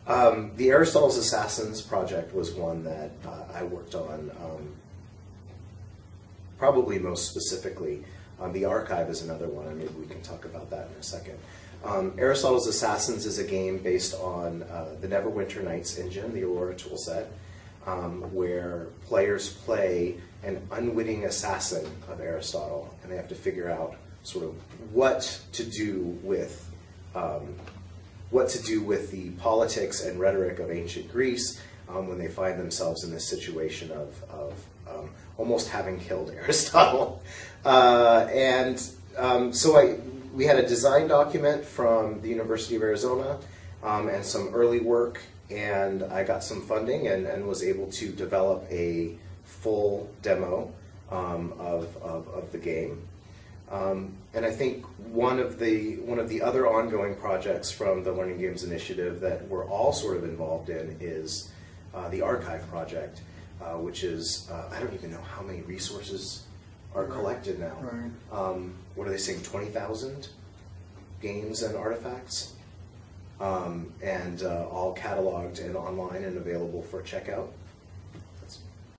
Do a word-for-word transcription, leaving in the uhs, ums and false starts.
Um, the Aristotle's Assassins project was one that uh, I worked on um, probably most specifically. Um, the archive is another one, and maybe we can talk about that in a second. Um, Aristotle's Assassins is a game based on uh, the Neverwinter Nights engine, the Aurora toolset, um, where players play an unwitting assassin of Aristotle, and they have to figure out sort of what to do with um, what to do with the politics and rhetoric of ancient Greece um, when they find themselves in this situation of, of um, almost having killed Aristotle. Uh, and um, so I, we had a design document from the University of Arizona um, and some early work, and I got some funding and, and was able to develop a full demo um, of, of, of the game. Um, and I think one of the one of the other ongoing projects from the Learning Games Initiative that we're all sort of involved in is uh, the archive project, uh, which is uh, I don't even know how many resources are collected now. Right. Um, what are they saying? Twenty thousand games and artifacts, um, and uh, all cataloged and online and available for checkout.